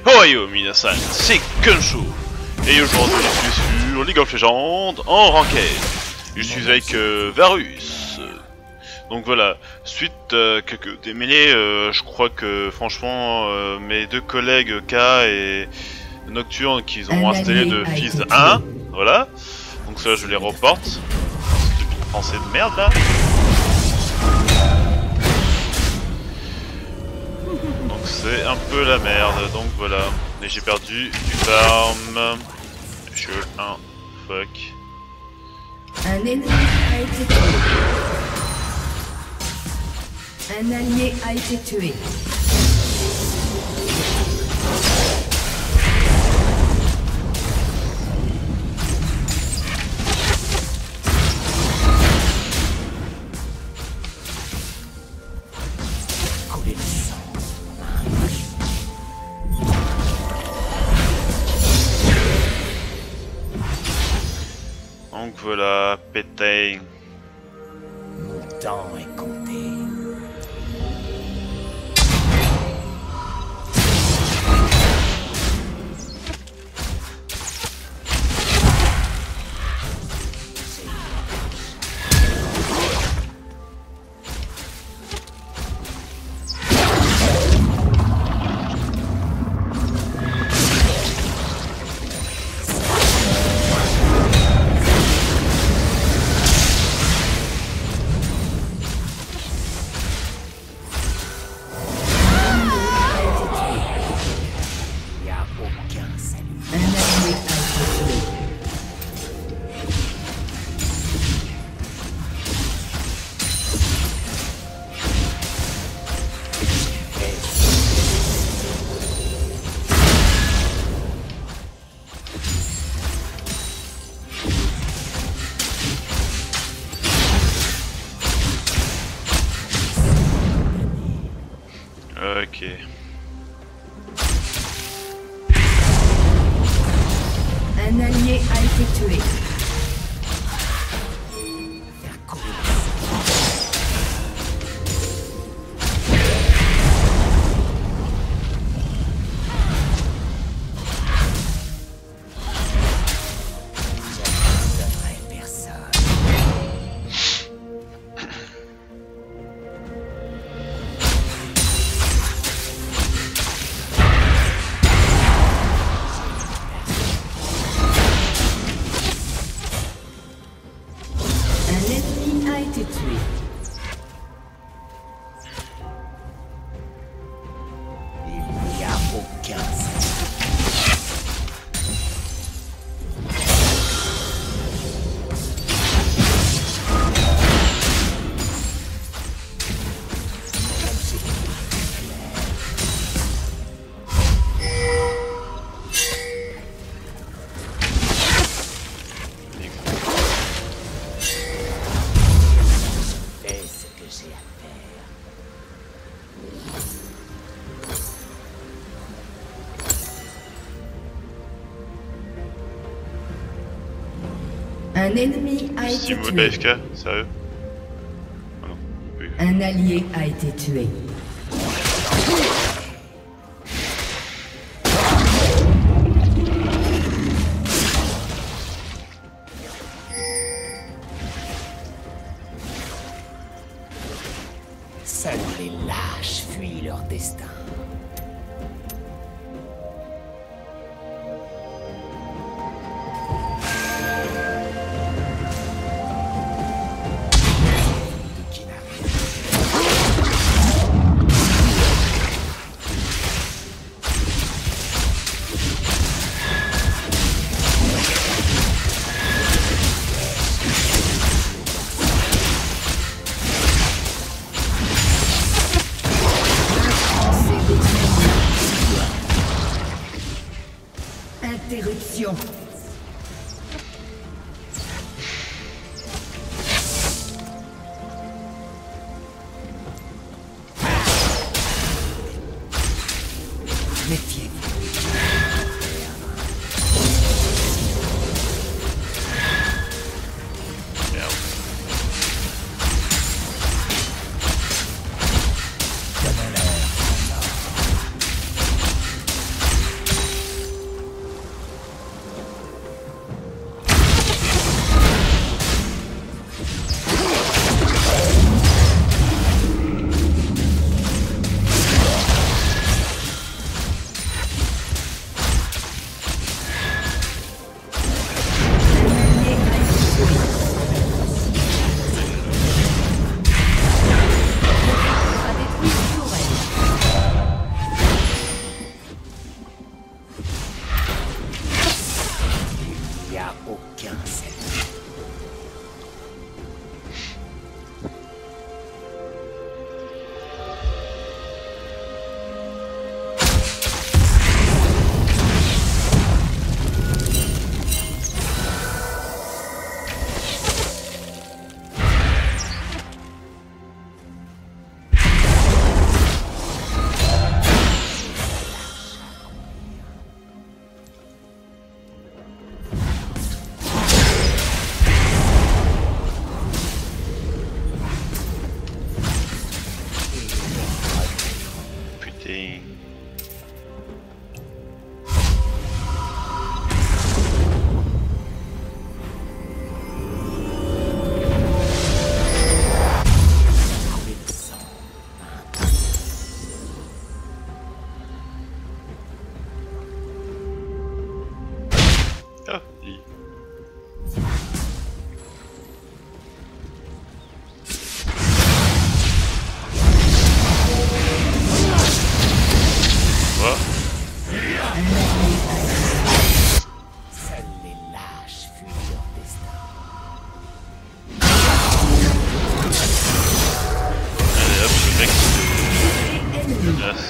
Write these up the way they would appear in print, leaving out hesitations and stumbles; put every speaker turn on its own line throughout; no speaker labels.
Ohio minasan, c'est Kunshu. Et aujourd'hui je suis sur League of Legends en Ranked. Je suis avec Varus. Donc voilà, suite des mêlées, je crois que franchement mes deux collègues K et Nocturne qui ont installé de fils 1, voilà. Donc ça je les reporte. Stupide français de merde là. Donc c'est un peu la merde, donc voilà. Et j'ai perdu du farm. Je suis 1, fuck.
Un ennemi a été tué. Un allié a été tué.
Donc voilà, pétain.
Mon temps est compté.
Ok.
Un allié a été tué. Un ennemi a été
Steam
tué.
AFK, sérieux? Ah non, oui.
Un allié a été tué.
Seuls les lâches fuient leur destin.
Interruption.
Méfiez-vous.
Merde. Tiens. Ah, Voilà.
Seuls les lâches fuient leur destin.
Allez hop, le mec c'est... Merci.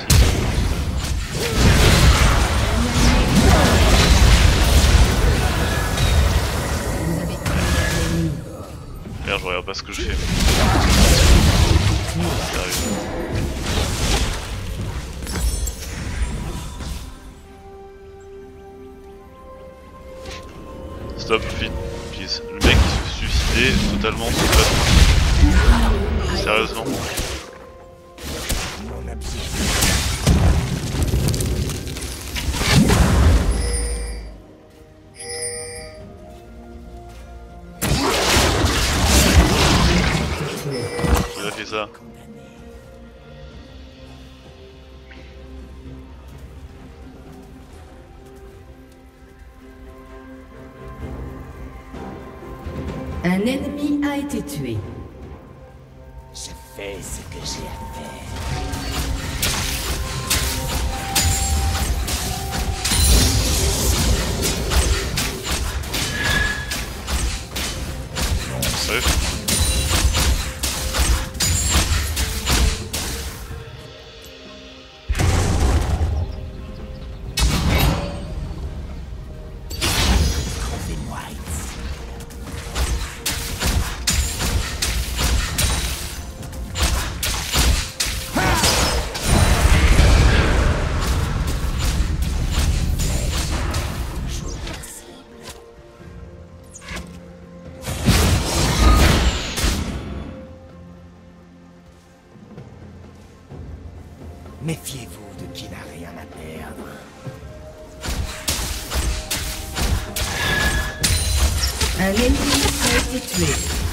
Merde, je regarde pas ce que je fais. Sérieux. Stop, vite, please. Le mec il se fait suicider totalement sous la... Sérieusement.
Mon objectif.
Il a fait ça.
Un ennemi a été tué.
Je fais ce que j'ai à faire.
Sérieux.
Trouvez-moi ici. Méfiez-vous de qui n'a rien à perdre.
Un ennemi a été tué.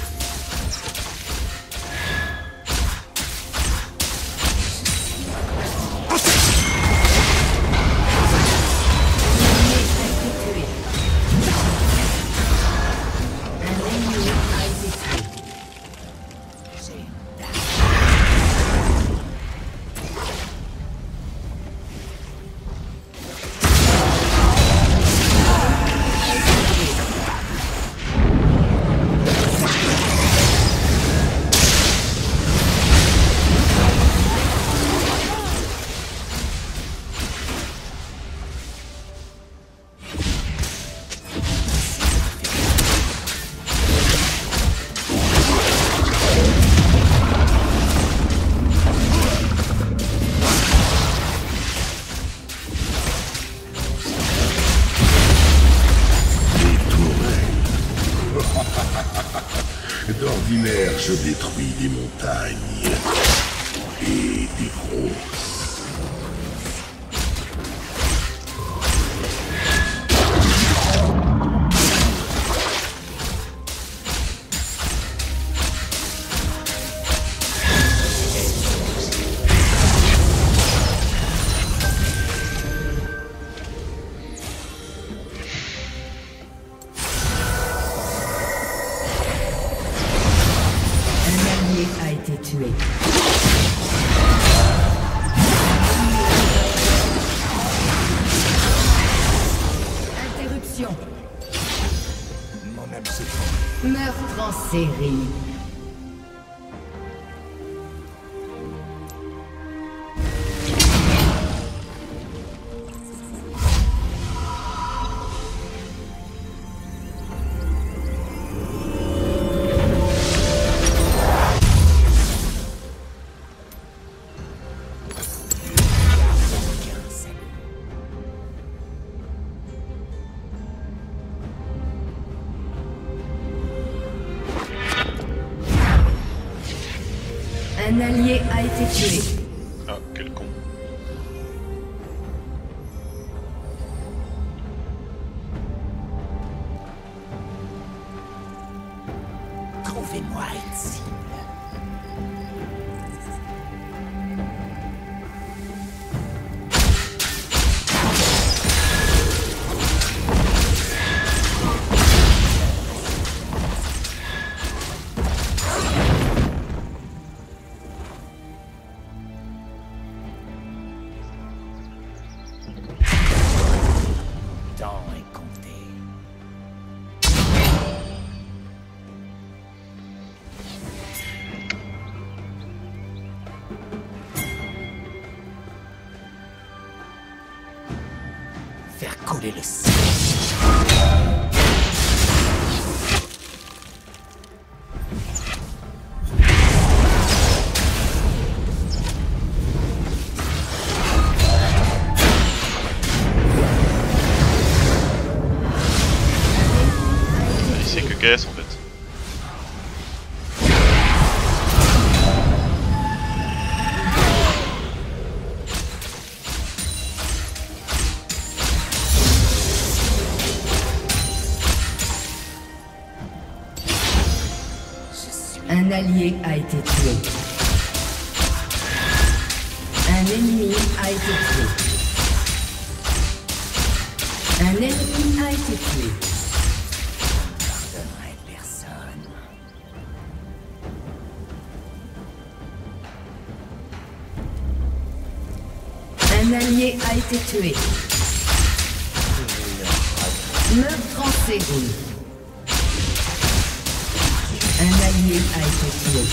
D'ordinaire, je détruis des montagnes et des grosses.
A été tué. Interruption.
Mon objectif.
Meurtre en série. Un allié a été tué.
Ah, quel con.
Coulez le sang.
C'est que KS en fait.
Un allié a été tué. Un ennemi a été tué. Un ennemi a été tué.
Pardonnerai personne.
Un allié a été tué. Meurtre en série. Un allié a été tué.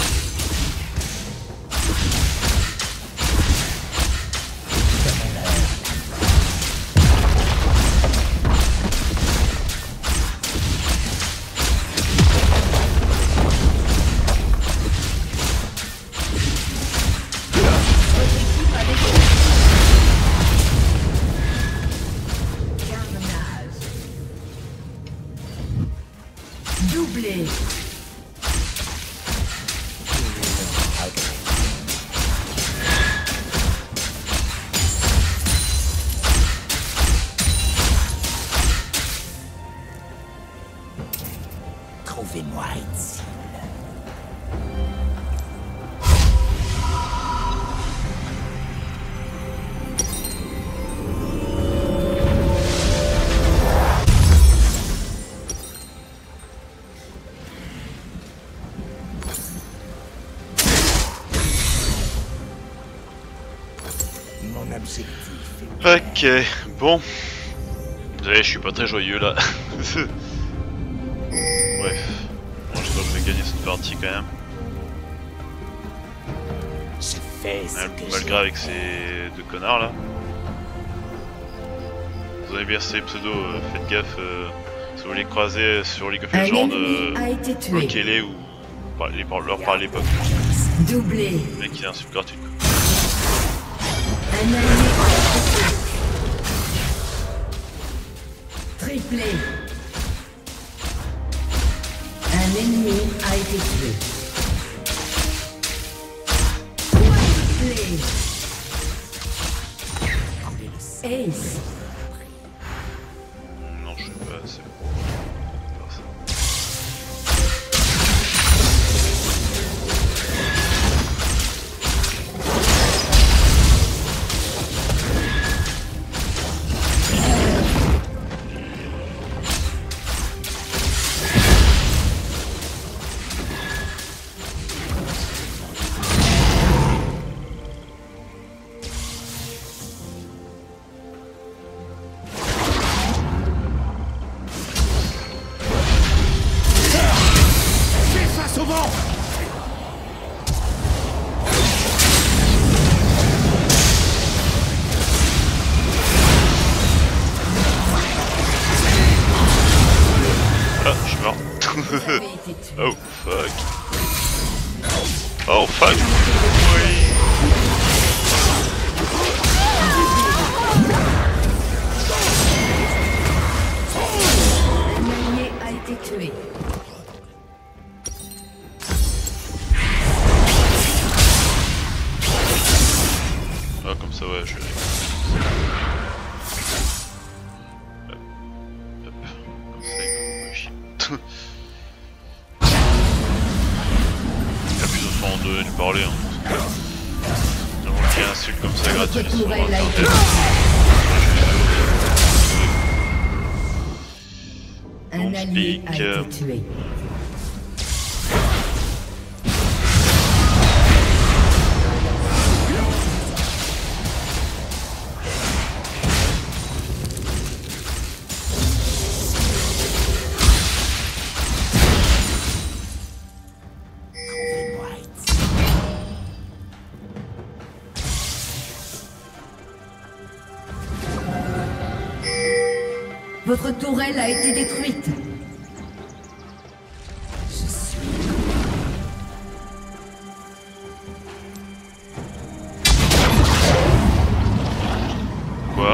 Carnage. Doublé.
Trouvez-moi une cible. Mon objectif est...
Ok, bon. Désolé, je suis pas très joyeux là. Bref. Bon, je crois que je vais gagner cette partie quand même.
Je fais ce que
Malgré avec ces deux connards là. Vous avez bien ces pseudos, faites gaffe. Si vous voulez croiser sur League of
Un
Legends,
ennemi a été tué.
bloquez-les ou leur parlez pas.
Doublé.
Le mec il a un sub gratuit.
Un allié a été tué. Triplé. Un ennemi a été tué. Quadruplé. Ace.
Non, je sais pas, c'est bon. On va faire ça. Ah, je suis mort.
Vous avez été tué.
Oh fuck. Oh fuck.
Un allié a été tué.
Ah comme ça ouais, je vais... Hop. Hop. Comme ça il me chier. Il y a plus de temps de lui parler hein. Donc il y a un insulte comme ça gratuit
Votre
sur
nouvelle a été
internet.
Un
Don't
allié a
speak,
été tué.
Trouvez-moi une cible.
Votre tourelle a été détruite.
Quoi?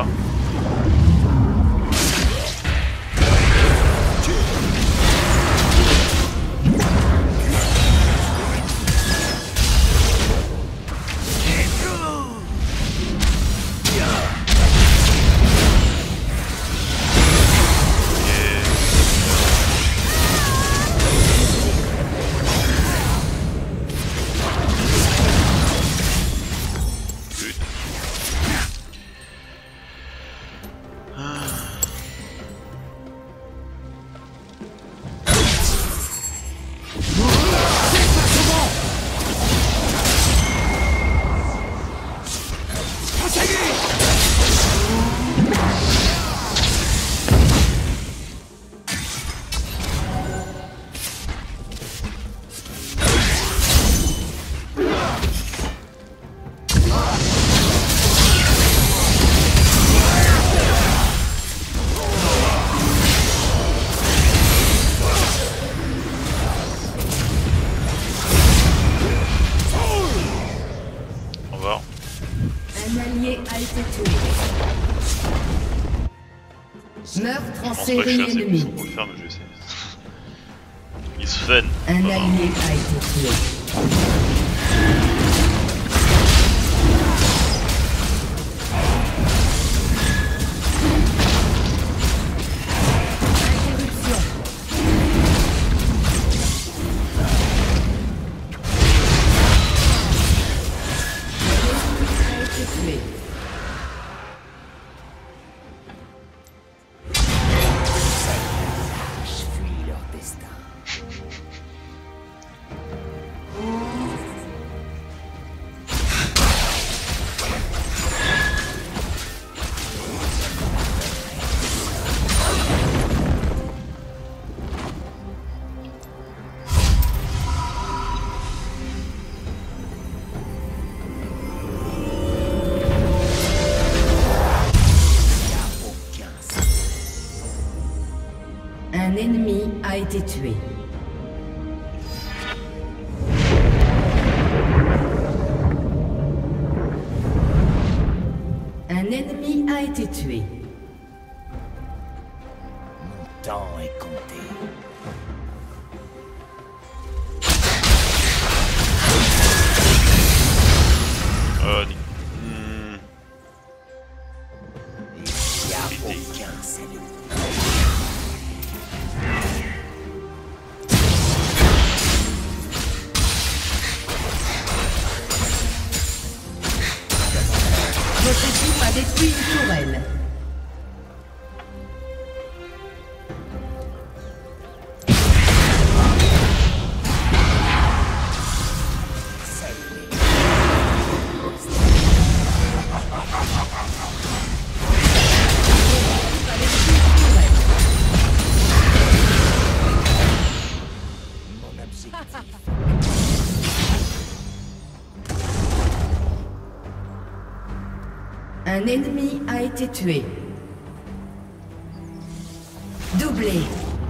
Meurtre en
Je pense pas que je
série
suis assez
ennemie.
puissant pour le faire, mais je vais essayer. Il se fait.
Un allié a été tué. Un ennemi a été tué. Un ennemi a été tué.
Mon temps est compté. Il n'y a aucun salut.
Votre équipe a détruit une tourelle.
Mon objectif.
Un ennemi a été tué. Doublé.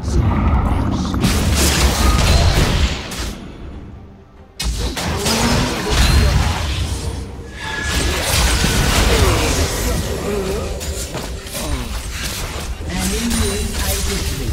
Un ennemi a été tué.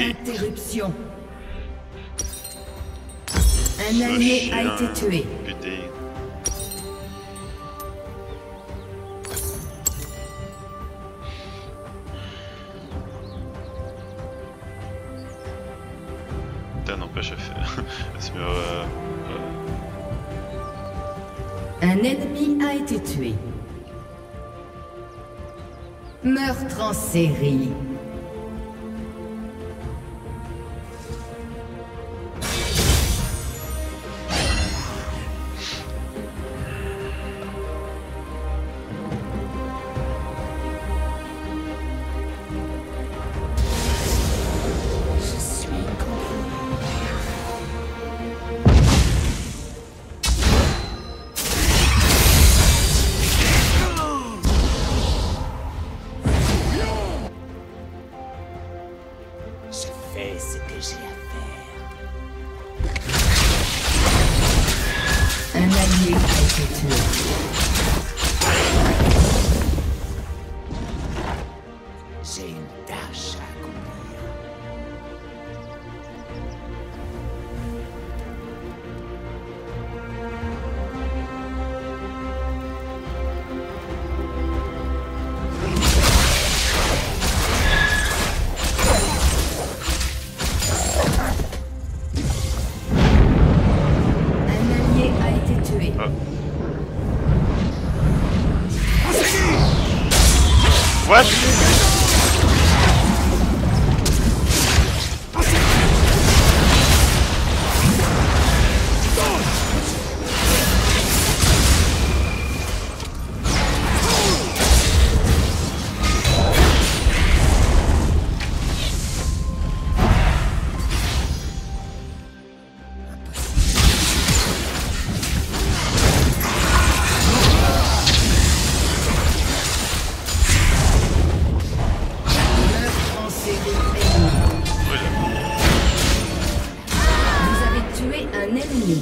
Interruption. Un allié a été tué.
Putain. Putain, n'empêche, c'est mieux.
Un ennemi a été tué. Meurtre en série.
Je fais ce que j'ai à faire.
Un allié a été tué.
J'ai une tâche à accomplir.
Un allié a été tué.
What?
Meurtre en série ennemi. Vous avez tué un ennemi.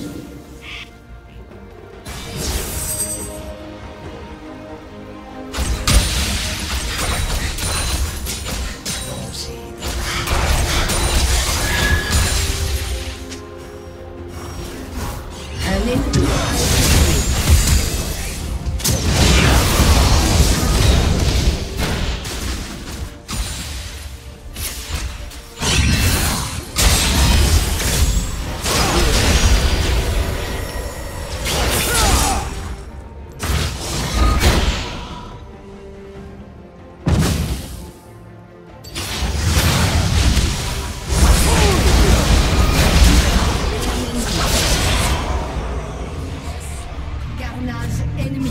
Un ennemi a été tué. Carnage ennemi.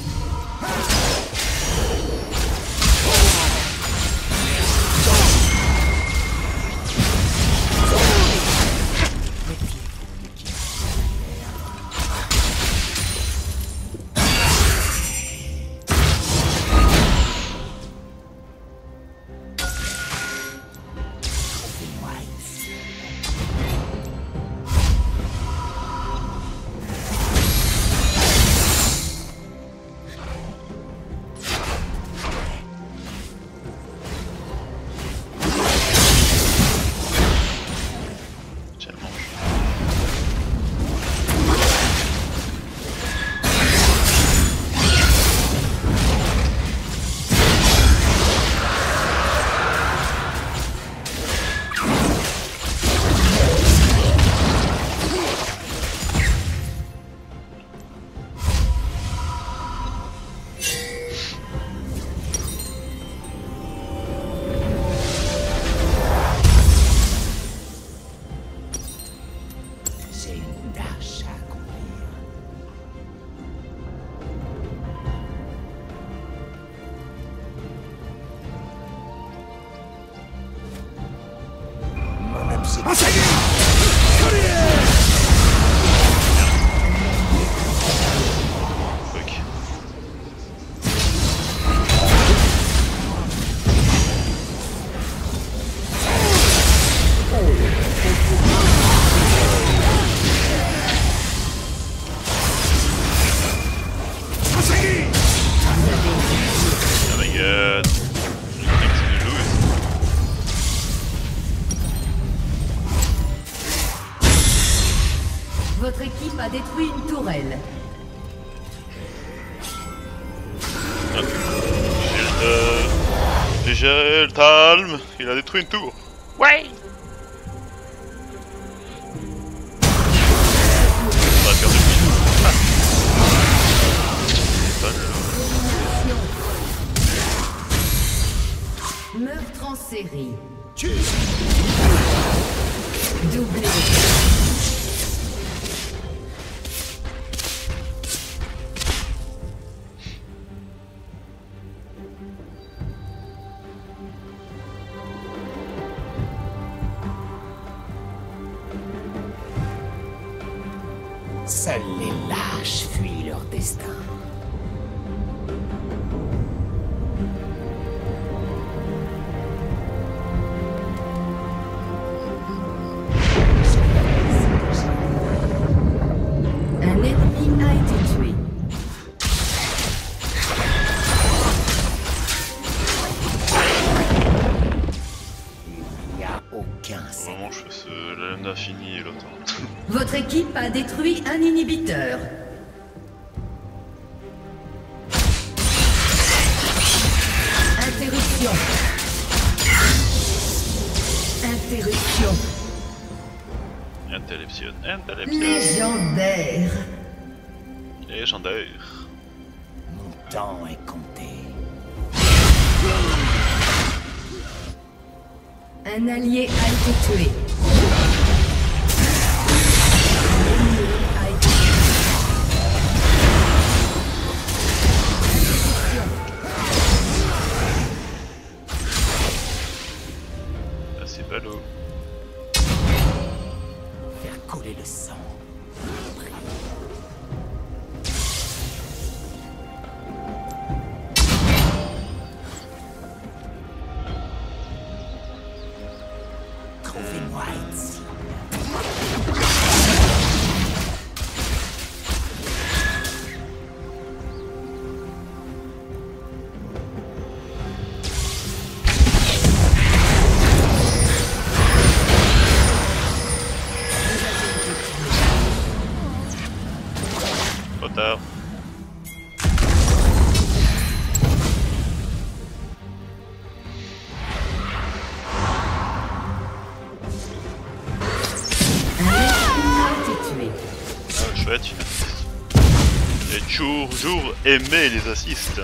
Moi ici.
Tiens, mange.
J'ai une tâche à accomplir. Mon objectif.
Fuck. Oh my god. Je crois que c'est une loose.
Votre équipe a détruit une tourelle.
J'ai géré le Talm, il a détruit une tour. Ouais. On va faire de
Meurtre en série. Doublé.
Seuls les lâches fuient leur destin.
Un ennemi a été tué.
Il n'y a aucun
Vraiment, je fais ce la lame d'infini et l'autre.
Votre équipe a détruit un inhibiteur. Interruption. Interruption.
Interruption.
Légendaire.
Légendaire.
Mon temps est compté.
Un allié a été tué. Un ennemi a été tué.
Ah, c'est ballot.
Faire couler le sang. Trouvez-moi ici.
Trop tard.
Un ennemi a été tué.
Ah, chouette, une assist. J'ai toujours aimé les assists.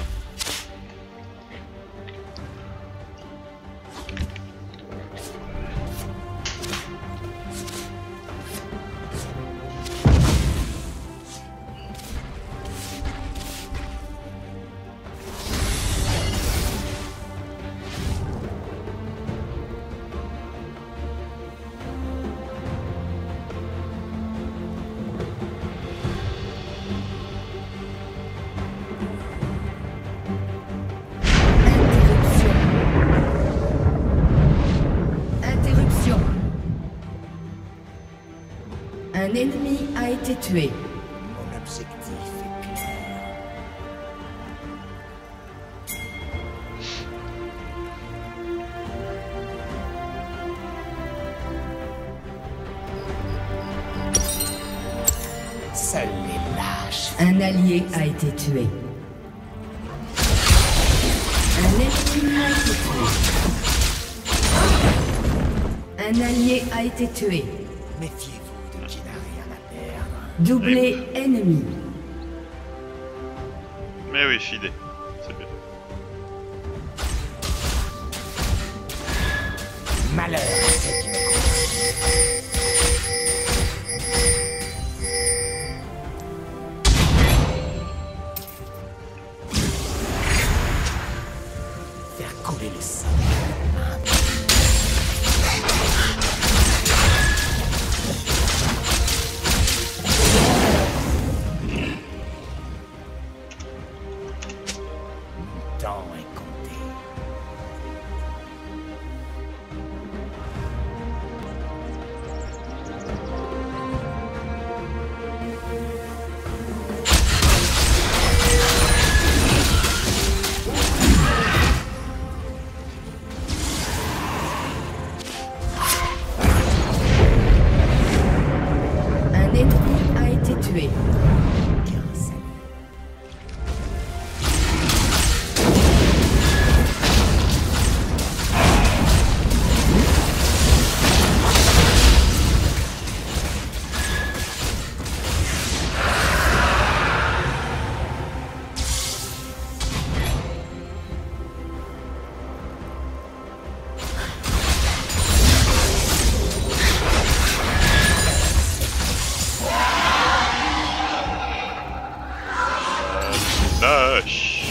Interruption. Un ennemi a été tué.
Mon objectif est clair. Seuls les lâches.
Un allié a été tué. Un ennemi a été tué. Un allié a été tué.
Méfiez-vous de qui n'a rien à perdre.
Doublé ennemi.
Mais oui, fidé. C'est bien.
Malheur à ceux qui me croient. Faire couler le sang. Mon temps est compté.
tué.
Aucun salut.
Lâche.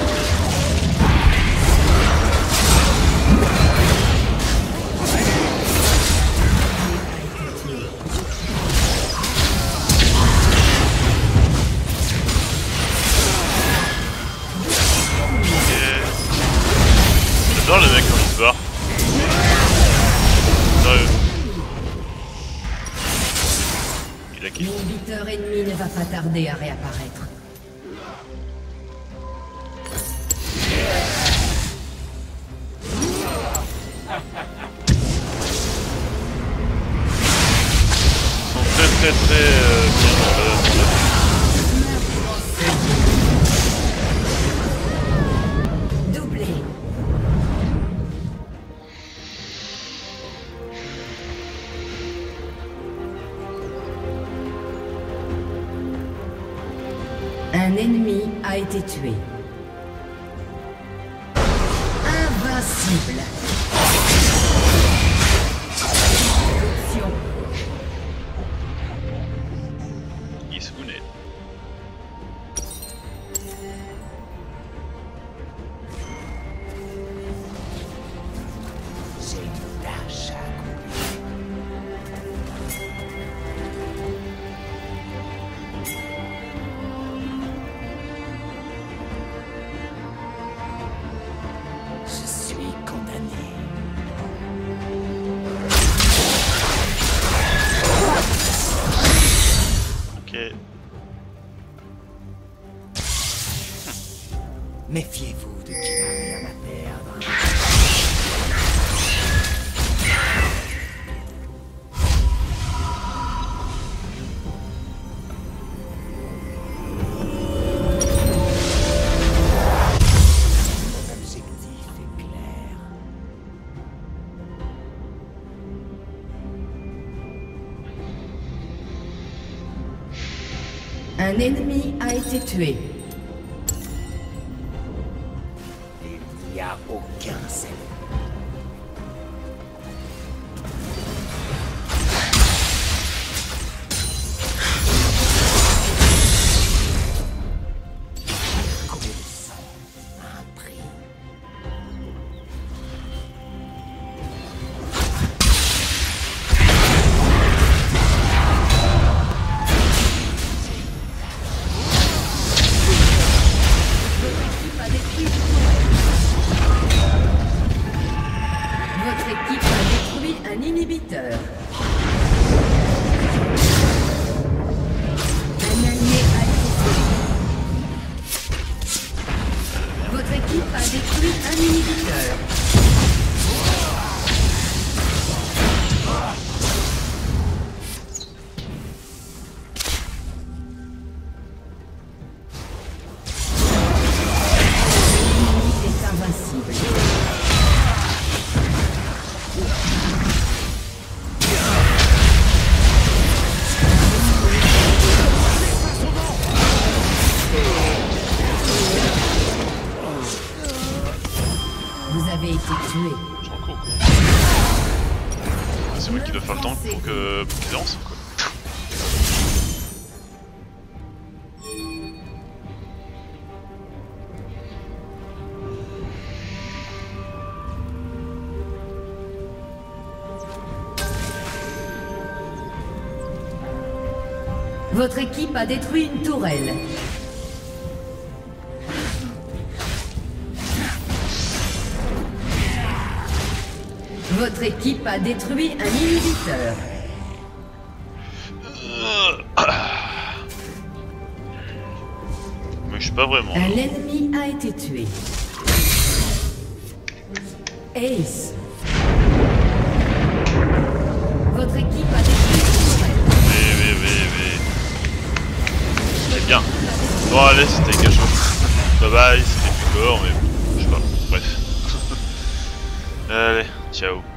J'adore les mecs quand ils se barrent. Sérieux. Il a kiffé.
L'inhibiteur ennemi ne va pas tarder à réapparaître.
Ils sont très bien dans le...
Doublé. Un ennemi a été tué. Invincible. Option.
He's wounded.
J'ai une tâche à accomplir. Je suis condamné.
Ok.
Méfiez-vous de qui n'a rien à perdre. Mon objectif est clair.
Un ennemi a été tué.
Il n'y a aucun salut. Couler le sang a un prix.
Votre équipe a détruit un inhibiteur. Un allié a été tué. Votre équipe a détruit un inhibiteur. L'ennemi est invincible. Vous avez été tué.
J'en cours. C'est moi qui dois faire le temps pour qu'ils lancent quoi.
Votre équipe a détruit une tourelle. Votre équipe a détruit un inhibiteur.
Mais je suis pas vraiment.
Un ennemi a été tué. Ace. Votre équipe a détruit une tourelle.
Oui. Bien. Bon allez, c'était quelque chose. Bye bye, c'était plus corps, mais je sais pas. Bref. Allez, ciao.